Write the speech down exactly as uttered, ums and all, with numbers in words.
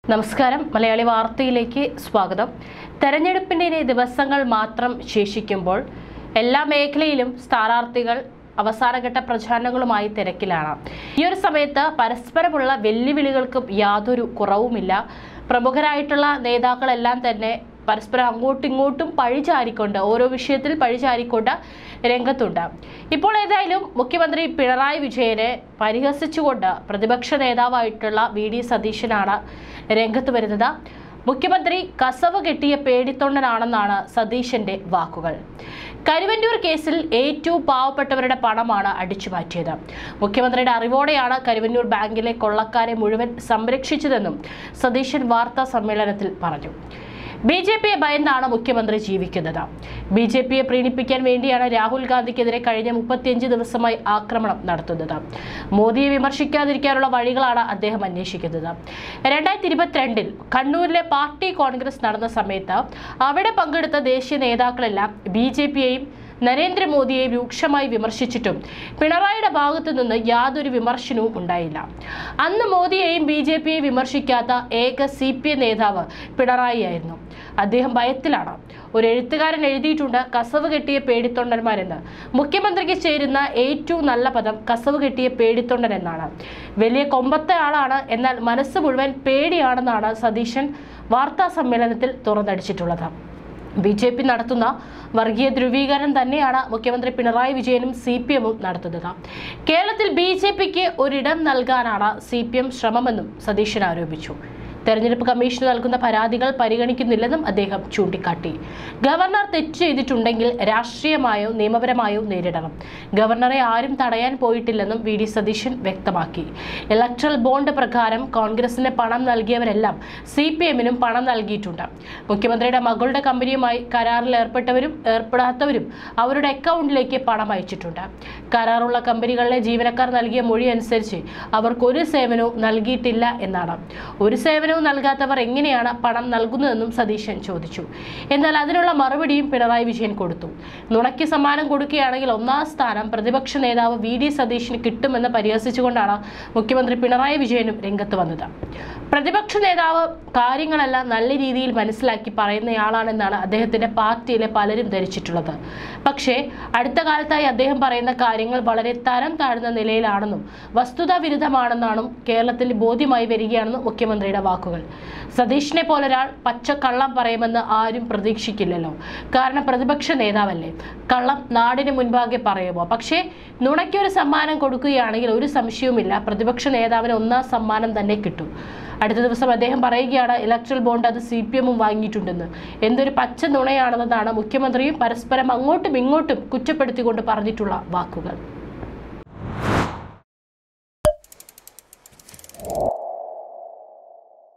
നമസ്കാരം മലയാളി വാർത്തയിലേക്ക് സ്വാഗതം. തെരഞ്ഞെടുപ്പിന്റെ ദിവസങ്ങൾ മാത്രം ശേഷിക്കുമ്പോൾ എല്ലാ മേഖലയിലും സ്ഥാനാർത്ഥികൾ അവസാനഘട്ട പ്രചാരണങ്ങളുമായി തിരക്കിലാണ്. ഈ ഒരു സമയത്ത് പരസ്പരമുള്ള വെല്ലുവിളികൾക്കും യാതൊരു കുറവുമില്ല. പ്രമുഖരായിട്ടുള്ള നേതാക്കളെല്ലാം തന്നെ പരസ്പരം അങ്ങോട്ടും ഇങ്ങോട്ടും പഴിചാരിക്കൊണ്ട് ഓരോ വിഷയത്തിൽ പഴിചാരിക്കൊണ്ട് രംഗത്തുണ്ട്. ഇപ്പോൾ ഏതായാലും മുഖ്യമന്ത്രി പിണറായി വിജയനെ പരിഹസിച്ചുകൊണ്ട് പ്രതിപക്ഷ നേതാവായിട്ടുള്ള വി ഡി സതീശനാണ് രംഗത്ത് വരുന്നത്. മുഖ്യമന്ത്രി കസവ് കെട്ടിയ പേടിത്തൊണ്ടനാണെന്നാണ് സതീശന്റെ വാക്കുകൾ. കരുവന്നൂർ കേസിൽ ഏറ്റവും പാവപ്പെട്ടവരുടെ പണമാണ് അടിച്ചുമാറ്റിയത്. മുഖ്യമന്ത്രിയുടെ അറിവോടെയാണ് കരുവന്നൂർ ബാങ്കിലെ കൊള്ളക്കാരെ മുഴുവൻ സംരക്ഷിച്ചതെന്നും സതീശൻ വാർത്താ സമ്മേളനത്തിൽ പറഞ്ഞു. ബി ജെ പിയെ ഭയന്നാണ് മുഖ്യമന്ത്രി ജീവിക്കുന്നത്. ബി ജെ പിയെ പ്രീണിപ്പിക്കാൻ വേണ്ടിയാണ് രാഹുൽ ഗാന്ധിക്കെതിരെ കഴിഞ്ഞ മുപ്പത്തിയഞ്ച് ദിവസമായി ആക്രമണം നടത്തുന്നത്. മോദിയെ വിമർശിക്കാതിരിക്കാനുള്ള വഴികളാണ് അദ്ദേഹം അന്വേഷിക്കുന്നത്. രണ്ടായിരത്തി ഇരുപത്തിരണ്ടിൽ കണ്ണൂരിലെ പാർട്ടി കോൺഗ്രസ് നടന്ന സമയത്ത് അവിടെ പങ്കെടുത്ത ദേശീയ നേതാക്കളെല്ലാം ബി ജെ പിയെയും നരേന്ദ്രമോദിയെ രൂക്ഷമായി വിമർശിച്ചിട്ടും പിണറായിയുടെ ഭാഗത്തു നിന്ന് യാതൊരു വിമർശനവും ഉണ്ടായില്ല. അന്ന് മോദിയെയും ബി ജെ പിയെയും വിമർശിക്കാത്ത ഏക സി പി എം നേതാവ് പിണറായി ആയിരുന്നു. അദ്ദേഹം ഭയത്തിലാണ്. ഒരു എഴുത്തുകാരൻ എഴുതിയിട്ടുണ്ട്, കസവ് കെട്ടിയ പേടിത്തൊണ്ടന്മാരെന്ന്. മുഖ്യമന്ത്രിക്ക് ചേരുന്ന ഏറ്റവും നല്ല പദം കസവ് കെട്ടിയ പേടിത്തൊണ്ടൻ എന്നാണ്. വലിയ കൊമ്പത്തെ ആളാണ്, എന്നാൽ മനസ്സ് മുഴുവൻ പേടിയാണെന്നാണ് സതീശൻ വാർത്താ സമ്മേളനത്തിൽ തുറന്നടിച്ചിട്ടുള്ളത്. ബി ജെ പി നടത്തുന്ന വർഗീയ ധ്രുവീകരണം തന്നെയാണ് മുഖ്യമന്ത്രി പിണറായി വിജയനും സി പി എമ്മും നടത്തുന്നത്. കേരളത്തിൽ ബി ജെ പിക്ക് ഒരിടം നൽകാനാണ് സി പി എം ശ്രമമെന്നും സതീശൻ ആരോപിച്ചു. തെരഞ്ഞെടുപ്പ് കമ്മീഷന് നൽകുന്ന പരാതികൾ പരിഗണിക്കുന്നില്ലെന്നും അദ്ദേഹം ചൂണ്ടിക്കാട്ടി. ഗവർണർ തെറ്റ് ചെയ്തിട്ടുണ്ടെങ്കിൽ രാഷ്ട്രീയമായോ നിയമപരമായോ നേരിടണം. ഗവർണറെ ആരും തടയാൻ പോയിട്ടില്ലെന്നും വി ഡി സതീശൻ വ്യക്തമാക്കി. ഇലക്ട്രൽ ബോണ്ട് പ്രകാരം കോൺഗ്രസിന് പണം നൽകിയവരെല്ലാം സി പി എമ്മിനും പണം നൽകിയിട്ടുണ്ട്. മുഖ്യമന്ത്രിയുടെ മകളുടെ കമ്പനിയുമായി കരാറിൽ ഏർപ്പെട്ടവരും ഏർപ്പെടാത്തവരും അവരുടെ അക്കൗണ്ടിലേക്ക് പണം അയച്ചിട്ടുണ്ട്. കരാറുള്ള കമ്പനികളിലെ ജീവനക്കാർ നൽകിയ മൊഴി അനുസരിച്ച് അവർക്ക് ഒരു സേവനവും നൽകിയിട്ടില്ല എന്നാണ്. ഒരു സേവനവും നൽകാത്തവർ എങ്ങനെയാണ് പണം നൽകുന്നതെന്നും സതീശൻ ചോദിച്ചു. എന്നാൽ അതിനുള്ള മറുപടിയും പിണറായി വിജയൻ കൊടുത്തു. നുണയ്ക്ക് സമ്മാനം കൊടുക്കുകയാണെങ്കിൽ ഒന്നാം സ്ഥാനം പ്രതിപക്ഷ നേതാവ് വി ഡി സതീശന് കിട്ടുമെന്ന് പരിഹസിച്ചുകൊണ്ടാണ് മുഖ്യമന്ത്രി പിണറായി വിജയനും രംഗത്ത് വന്നത്. പ്രതിപക്ഷ നേതാവ് കാര്യങ്ങളെല്ലാം നല്ല രീതിയിൽ മനസ്സിലാക്കി പറയുന്നയാളാണെന്നാണ് അദ്ദേഹത്തിന്റെ പാർട്ടിയിലെ പലരും ധരിച്ചിട്ടുള്ളത്. പക്ഷേ അടുത്ത കാലത്തായി അദ്ദേഹം പറയുന്ന കാര്യങ്ങൾ വളരെ തരം താഴ്ന്ന നിലയിലാണെന്നും വസ്തുതാ വിരുദ്ധമാണെന്നാണ് കേരളത്തിൽ ബോധ്യമായി വരികയാണെന്നും മുഖ്യമന്ത്രിയുടെ വാക്കുകൾ. സതീഷിനെ പോലൊരാൾ പച്ചക്കള്ളം പറയുമെന്ന് ആരും പ്രതീക്ഷിക്കില്ലല്ലോ. കാരണം പ്രതിപക്ഷ നേതാവല്ലേ. കള്ളം നാടിന് മുൻപാകെ പറയുമോ? പക്ഷേ നുണയ്ക്കൊരു സമ്മാനം കൊടുക്കുകയാണെങ്കിൽ ഒരു സംശയവുമില്ല, പ്രതിപക്ഷ നേതാവിന് ഒന്നാം സമ്മാനം തന്നെ കിട്ടും. അടുത്ത ദിവസം അദ്ദേഹം പറയുകയാണ്, ഇലക്ട്രൽ ബോണ്ട് അത് സി പി എമ്മും വാങ്ങിയിട്ടുണ്ടെന്ന്. എന്തൊരു പച്ച നുണയാണെന്നതാണ് മുഖ്യമന്ത്രിയും പരസ്പരം അങ്ങോട്ടും ഇങ്ങോട്ടും കുറ്റപ്പെടുത്തിക്കൊണ്ട് പറഞ്ഞിട്ടുള്ള വാക്കുകൾ.